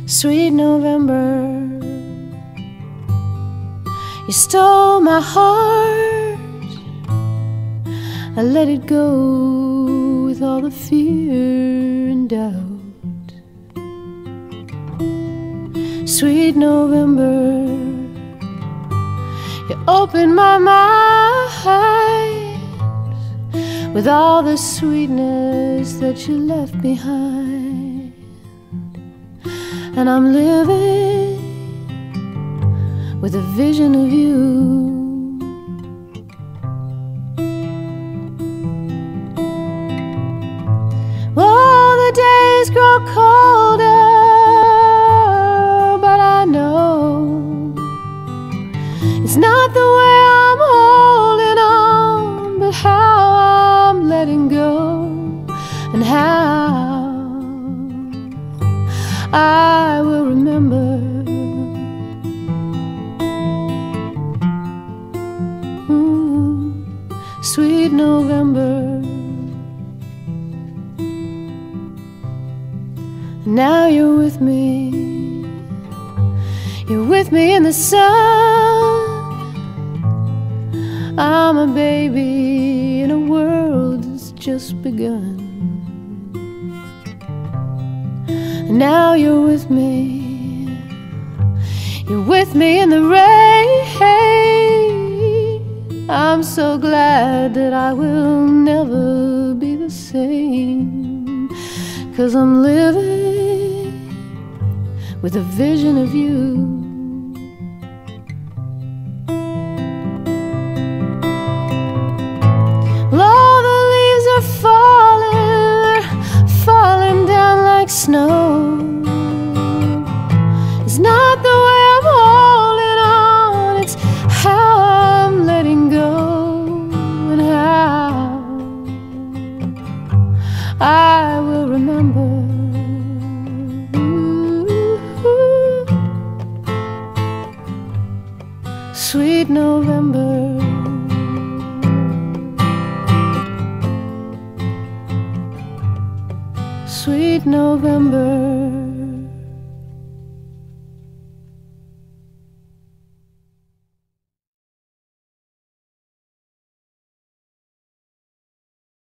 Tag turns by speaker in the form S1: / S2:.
S1: Sweet November, you stole my heart. I let it go with all the fear and doubt. Sweet November, you opened my mind with all the sweetness that you left behind. And I'm living with a vision of you. Oh, the days grow colder, but I know it's not the way I'm holding on, but how I'm letting go, and how I will remember. Sweet November, now you're with me. You're with me in the sun. I'm a baby in a world that's just begun. Now you're with me. You're with me in the rain. I'm so glad that I will never be the same, 'cause I'm living with a vision of you. All the leaves are falling down like snow. It's not the way I'm holding on, it's how I'm letting go, and how I will remember. Sweet November, sweet November.